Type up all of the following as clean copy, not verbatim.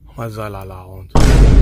On va dire à la ronde.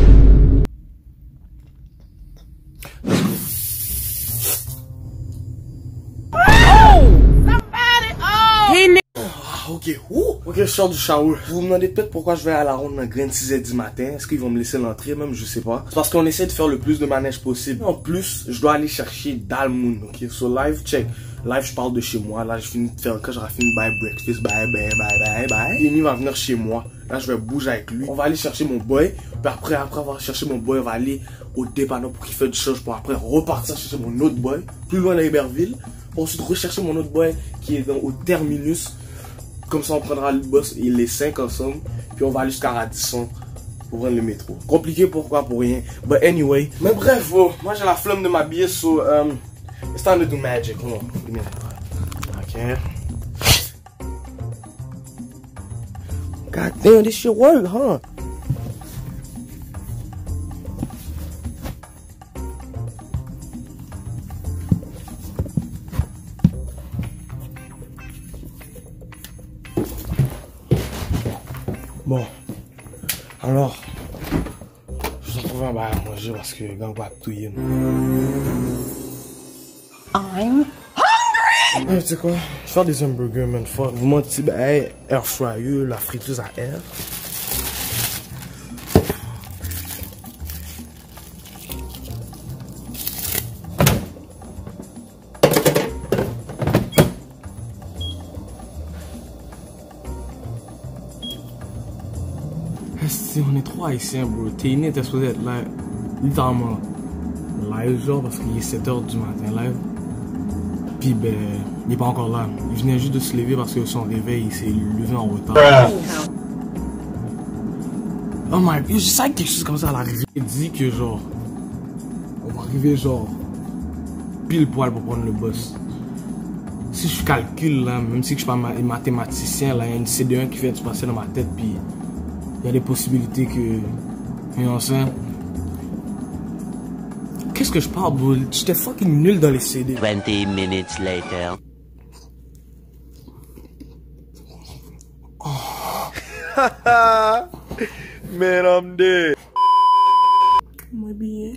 Ok, ok, je sors du shower. Vous me demandez peut-être pourquoi je vais à la ronde dans Grain 6h du matin. Est-ce qu'ils vont me laisser l'entrée même? Je sais pas. C'est parce qu'on essaie de faire le plus de manège possible. En plus, je dois aller chercher Dalmoon. Ok, so live, check. Live, je parle de chez moi. Là, je finis de faire, quand j'aurai fini de buy breakfast, bye. Yemi va venir chez moi. Là, je vais bouger avec lui. On va aller chercher mon boy. Puis après avoir cherché mon boy, on va aller au dépanneur pour qu'il fasse du change. Pour après repartir chercher mon autre boy. Plus loin à Iberville. Pour ensuite rechercher mon autre boy qui est au terminus. Comme ça, on prendra le bus et les 5 ensemble. Puis on va aller jusqu'à Radisson pour prendre le métro. Compliqué, pourquoi? Pour rien. But anyway. Mais bref, oh, moi j'ai la flemme de m'habiller. So, it's time to do magic. Hold on. Give me that. Okay. God damn, this shit work, huh? Bon, alors, je vais trouver un bail à manger parce que gang va tout y est. I'm hungry! Tu sais quoi? Je vais faire des hamburgers, man. Fuck. Vous mentez, ben, hey, air fryer, la friteuse à air. Si on est trop haïtiens, bro. Téné était supposé être là, littéralement live, genre, parce qu'il est 7h du matin live. Puis, ben, il est pas encore là. Il venait juste de se lever parce que son réveil, il s'est levé en retard. Oh my god, je sais que quelque chose comme ça à l'arrivée. Il dit que, genre, on va arriver, genre, pile poil pour prendre le bus. Si je calcule, là, même si je suis pas mathématicien, là, il y a une CD1 qui fait se passer dans ma tête, puis il y a des possibilités que... Qu'est-ce que je parle, bro? J'étais fucking nul dans les CD. 20 minutes later. Oh. Man, I'm dead. Moi bien.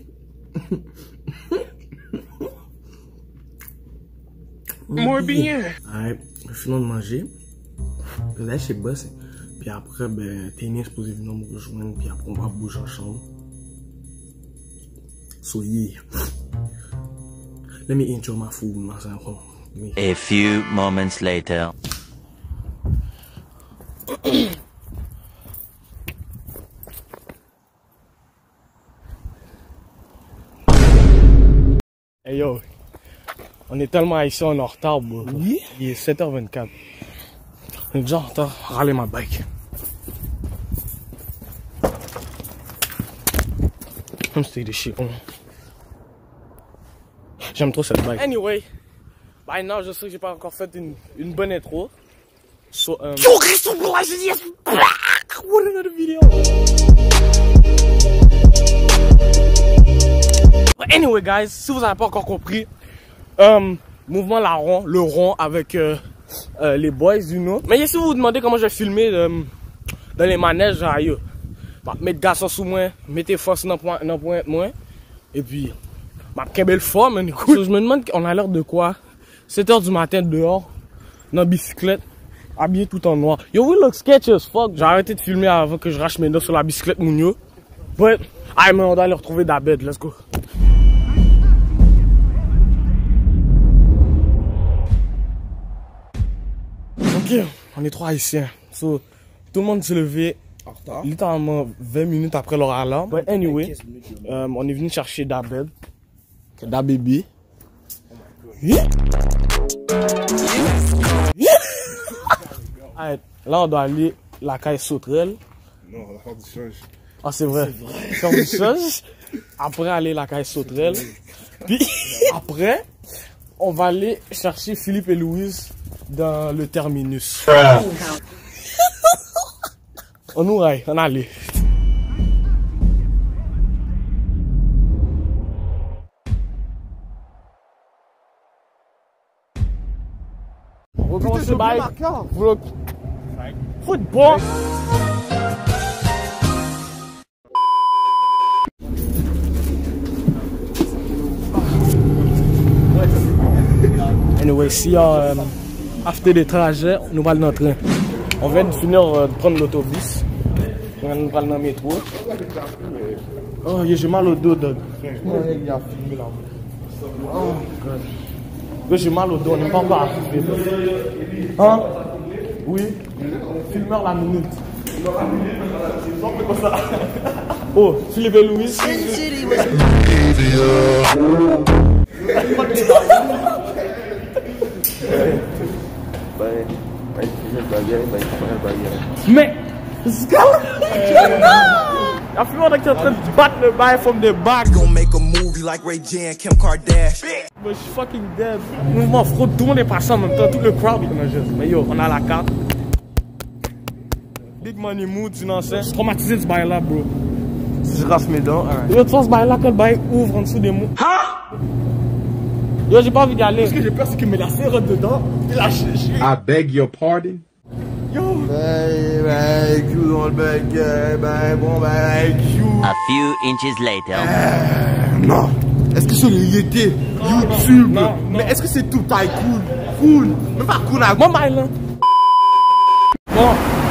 Moi bien. Alright, finons de manger. Là, je sais pas, c'est... Puis après, ben, Téné est supposé venir me rejoindre. Puis après, on va bouger ensemble. So, yeah. Let me enjoy my food. A few moments later. Hey yo, on est tellement haïtiens, on est en retard, bro. Oui? Il est 7h24. On est déjà en retard. Râler ma bike. Comme c'était des shit. J'aime trop cette bike. Anyway, by now, je sais que j'ai pas encore fait une bonne intro. So, what another video? Anyway, guys, si vous avez pas encore compris, mouvement le rond avec les boys, you know. Mais si vous vous demandez comment je vais filmer dans les manèges, aïe, bah, mettez garçon sous moi, mettez force dans le point moi, et puis, bah, quelle belle forme, man. Je me demande, on a l'air de quoi? 7h du matin dehors, dans la bicyclette, habillé tout en noir. Yo, we look sketchy as fuck. J'ai arrêté de filmer avant que je rache mes dents sur la bicyclette, mounio. But, aïe, mais on doit aller retrouver Dabed, let's go. Ok, on est trois haïtiens. So, tout le monde s'est levé littéralement 20 minutes après leur alarme. But anyway, on est venu chercher Dabed. Dababy. Yeah. Là, on doit aller la caille Sauterelle. Non, on va faire du change. Ah, c'est vrai. Faire du change. Après, aller la caille Sauterelle. Puis, après, on va aller chercher Philippe et Louise dans le terminus. On nous raille, on allait. On va commencer par football. ouais, si after des trajets, nous allons dans le train. On vient de finir de prendre l'autobus. On va dans le métro. Oh, j'ai mal au dos, Doug. Oh, God. J'ai mal au dos, on n'est pas encore arrivé. Hein? Oui? Filmeur la minute. Oh, Philippe et Louis. Mais, I feel like you're trying to bat the guy from the back. Gonna make a movie like Ray J and Kim Kardashian. But she's fucking dead. Mouvement fraude, tout le monde est passé en même temps, tout le crowd est juste. Mais yo, on a la carte. Big money mood, tu n'en sais. Je suis traumatisé de ce bail là, bro. Si je rase mes dents, Yo, tu vois ce bail là, quand le bail ouvre en dessous des mots. Hein? Yo, j'ai pas envie d'y aller. Ce que j'ai peur, c'est qu'il me la serre dedans. Il a cherché. I beg your pardon. Yo! Ben, Q dans le bec, ben, bon, ben, Q. A few inches later. Non. Est-ce que c'est le Yété? YouTube? Non. Mais est-ce que c'est tout taille cool? Cool. Même pas cool à Bon bail là. Bon.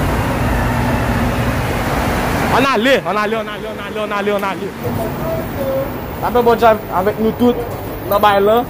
On allait. Après bon job avec nous toutes dans bail là.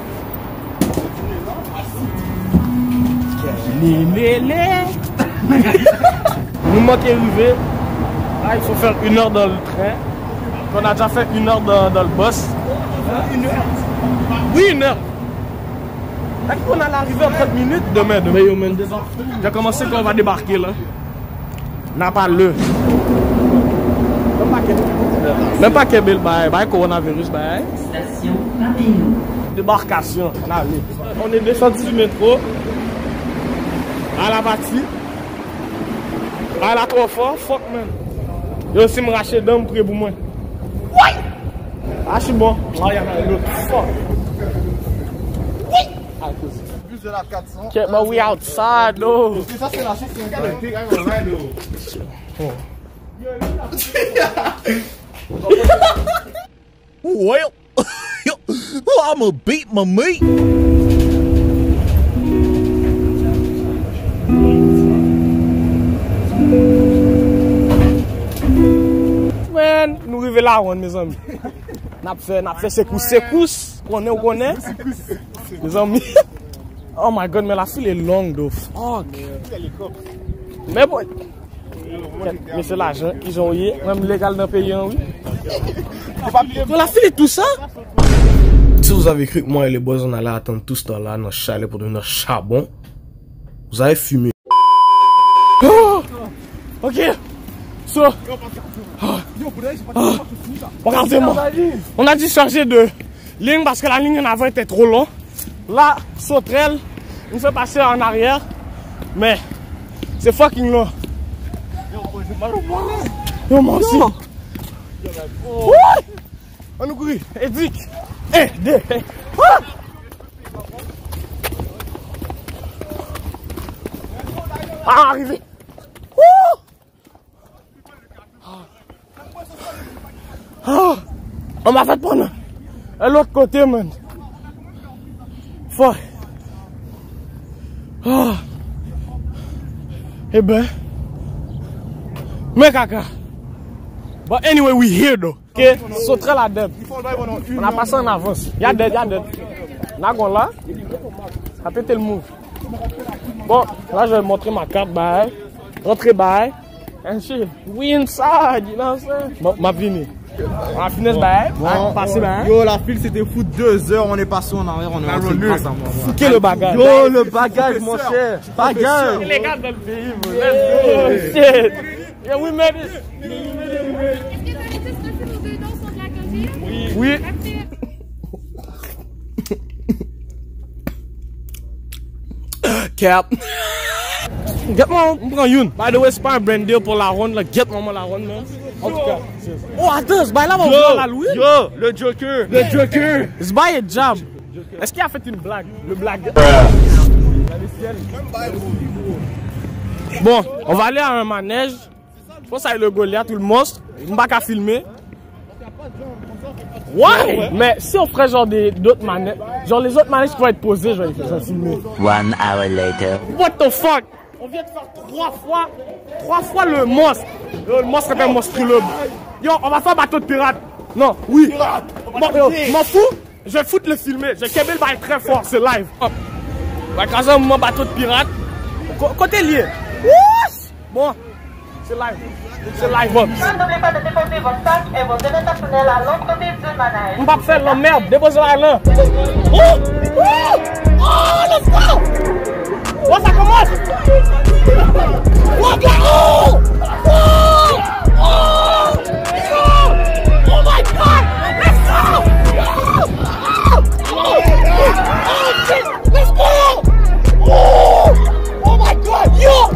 Nous manquons arriver. Là, il faut faire 1 heure dans le train. On a déjà fait 1 heure dans le bus. 1 heure? Oui, 1 heure. On allait arriver en 30 minutes demain. J'ai commencé quand on va débarquer là. N'a pas le. Même pas Kébé, le coronavirus. Station Papineau. Débarcation. On est descendu du métro. À la bâtie. À la trop fort. Fuck man. Yo aussi me racheter d'homme près pour moi. Ouais. Ah, je suis bon. Là, il y en a l'autre. Fuck. Oui. Plus de la 400. Okay, but we outside though. Ça, c'est la chose qui est Well, I'ma beat my meat. Man, nous arrivons là, mes amis. N'a fait secousse. Connaît. Mes amis. Oh my god, mais la file est longue, though. Fuck. Mais bon. Mais c'est l'argent qu'ils ont eu. Même légal dans le pays, oui. La file est tout ça. Si vous avez cru que moi et les boys on allait attendre tout ce temps-là dans le chalet pour devenir charbon, vous avez fumé. Oh, ok. So, regardez-moi. On a dû changer de ligne parce que la ligne en avant était trop longue. Là, sauterelle, on fait passer en arrière. Mais c'est fucking long. Yo, moi aussi. On nous courit. Édic. 1, 2. Ah, arrivé. On m'a fait prendre l'autre côté, man. Fuck. Eh ben. Mais caca. But anyway, we here though. Ok? Sauterelle la dead. On a passé en avance. Y'a dead. Nagon là. A pété le move. Bon, là je vais montrer ma carte. Bye. Rentrer bye. And shit. We inside, you know what I'm saying? Bon, ma fini. On a fini ce bail. Passé bail. Yo, la file c'était fou 2 heures. On est passé en arrière. On est rentré grâce à moi. Quel le bagage? Yo, le bagage, mon cher. Bagage. C'est les gars dans le pays, bro. Let's go. Shit. Yeah, we made it. Est-ce que t'as été stressé nos 2 dents sont de la côté? Oui. Cap. Get-moi, on prend une. By the way, c'est pas un brand deal pour la ronde, là. Get-moi la ronde, man. En tout cas. Oh, attends, ce bail-là va ouvrir la Louis. Yo, le Joker. Ce bail est jab. Est-ce qu'il a fait une blague? Le blague. Bon, on va aller à un manège. Je pense que c'est le Goliath ou le monstre. On va pas qu'à filmer. Ouais, mais si on ferait genre d'autres manettes, genre les autres manettes qui vont être posées, je vais filmer. 1 hour later. What the fuck? On vient de faire 3 fois le monstre. Le monstre est un monstrueux. Yo, on va faire bateau de pirate. Non, oui. M'en fous, je vais foutre le filmer. J'ai Kebel va être très fort, c'est live. Hop. On va écraser un moment bateau de pirate. Côté lié. Bon, c'est live. C'est live up. N'oubliez pas de déposer vos sacs et vos données personnelles à l'entrée du manège. On va faire la merde, déposez-la là. Oh, let's go! Oh, ça commence! Oh, oh my god! Let's go! Let's go! Oh my god! Yo!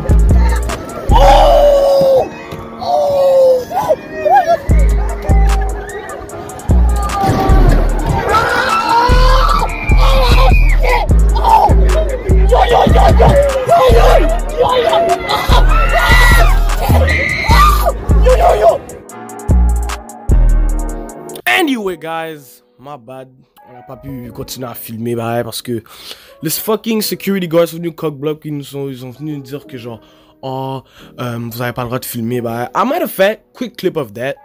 Anyway guys, my bad, on n'a pas pu continuer à filmer bah, parce que les fucking security guards sont venus cock-block, ils ont venus nous dire que genre oh vous avez pas le droit de filmer bah. I might have fait quick clip of that.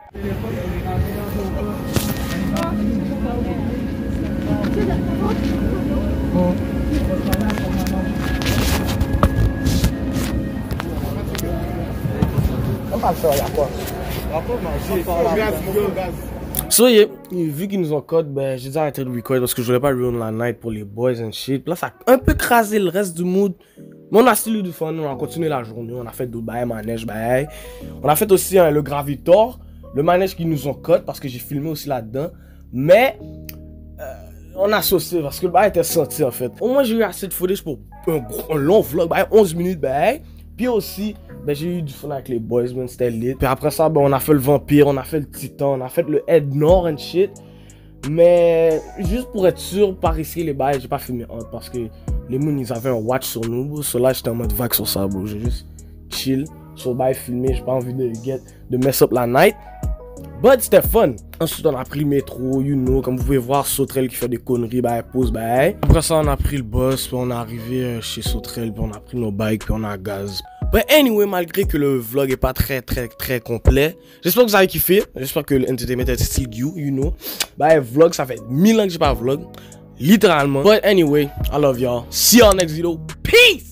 So yeah, vu qu'ils nous ont code, ben j'ai déjà arrêté de record parce que je voulais pas ruin la night pour les boys and shit. Là ça a un peu crasé le reste du mood. Mais on a still eu du fun, on a continué la journée, on a fait d'autres bails, manège, bails. On a fait aussi le Gravitor, le manège qu'ils nous ont code parce que j'ai filmé aussi là-dedans. Mais on a saucé parce que le bail était sorti en fait. Au moins j'ai eu assez de footage pour un long vlog, bail, 11 minutes, bail. Puis aussi, ben, j'ai eu du fun avec les boys, man, c'était lit. Puis après ça, ben, on a fait le vampire, on a fait le titan, on a fait le head nord and shit. Mais juste pour être sûr, pas risquer les bails, j'ai pas filmé un parce que les moons ils avaient un watch sur nous. Bro. So là, j'étais en mode vague sur ça, bro. J'ai juste chill sur le bail filmé, j'ai pas envie de mess up la night. But c'était fun. Ensuite, on a pris le métro, you know, comme vous pouvez voir, Sauterelle qui fait des conneries, bah, pause, bah. Après ça, on a pris le bus, puis on est arrivé chez Sauterelle, puis on a pris nos bikes, puis on a gaz. But anyway, malgré que le vlog est pas très complet, j'espère que vous avez kiffé. J'espère que l'entertainment est still you know. Bah, vlog, ça fait 1000 ans que j'ai pas vlog. Littéralement. But anyway, I love y'all. See y'all next video. Peace!